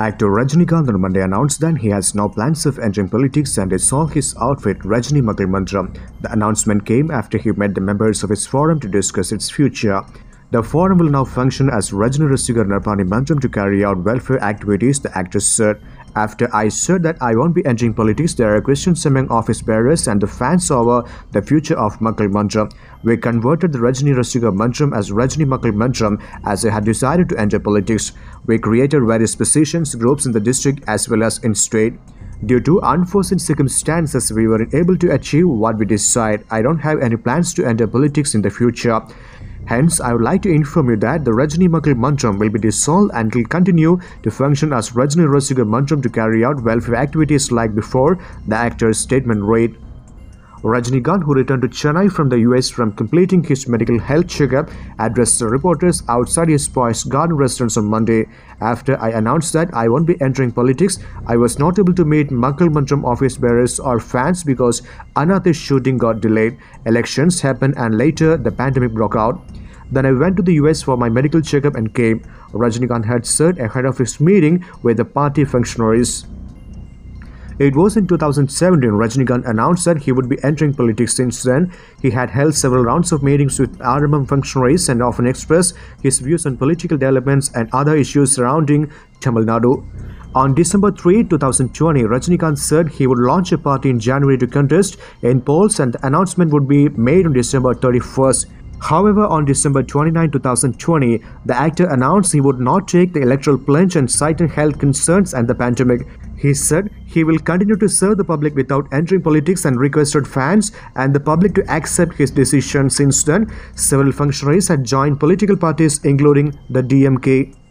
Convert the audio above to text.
Actor Rajinikanth on Monday announced that he has no plans of entering politics and is all his outfit Rajini Makal Mantram. The announcement came after he met the members of his forum to discuss its future. The forum will now function as Rajini Rasigar Narpani Mantram to carry out welfare activities, the actor said. After I said that I won't be entering politics, there are questions among office bearers and the fans over the future of Makal Mantram. We converted the Rajini Rasigar Mantram as Rajini Makal Mantram as I had decided to enter politics. We created various positions, groups in the district as well as in state. Due to unforeseen circumstances, we weren't able to achieve what we decided. I don't have any plans to enter politics in the future. Hence, I would like to inform you that the Rajini Makal Mantram will be dissolved and will continue to function as Rajini Rasigar Mantram to carry out welfare activities like before, the actor's statement read. Rajinikanth, who returned to Chennai from the US from completing his medical health checkup, addressed the reporters outside his Poise Garden residence on Monday. After I announced that I won't be entering politics, I was not able to meet Makal Mantram office bearers or fans because Anath's shooting got delayed. Elections happened and later the pandemic broke out. Then I went to the US for my medical checkup and came, Rajinikanth had said ahead of his meeting with the party functionaries. It was in 2017 Rajinikanth announced that he would be entering politics. Since then, he had held several rounds of meetings with RMM functionaries and often expressed his views on political developments and other issues surrounding Tamil Nadu. On December 3, 2020, Rajinikanth said he would launch a party in January to contest in polls and the announcement would be made on December 31st. However, on December 29, 2020, the actor announced he would not take the electoral plunge and cited health concerns and the pandemic. He said he will continue to serve the public without entering politics and requested fans and the public to accept his decision. Since then, several functionaries had joined political parties including the DMK.